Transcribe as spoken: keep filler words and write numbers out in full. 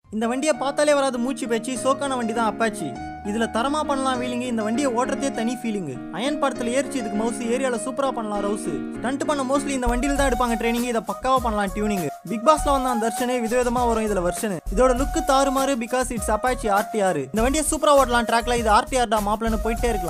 இந்த வண்டியை பார்த்தாலே வராது மூச்சு பேச்சு. சோக்கான வண்டி தான் அப்பாச்சி. இதுல தரமா பண்ணலாம் வீலிங். இந்த வண்டியை ஓட்டுறதே தனி ஃபீலிங். அயன் படத்துல ஏறிச்சு இதுக்கு மவுஸ். ஏரியால சூப்பரா பண்ணலாம் ரவுஸ். ஸ்டண்ட் பண்ண மோஸ்ட்லி இந்த வண்டியில தான் எடுப்பாங்க ட்ரைனிங். இதை பக்காவா பண்ணலாம் டியூனிங். பிக் பாஸ்ல வந்த அந்த தர்ஷனே விதவிதமா வரும் இதுல வெர்ஷன். இதோட லுக் தாறுமாறு பிகாஸ் இட்ஸ் அப்பாச்சி ஆர்டிஆர். இந்த வண்டியை சூப்பரா ஓட்டலாம் ட்ராக்ல. இது ஆர்டிஆர் டா மாப்ளன்னு போயிட்டே இருக்கலாம்.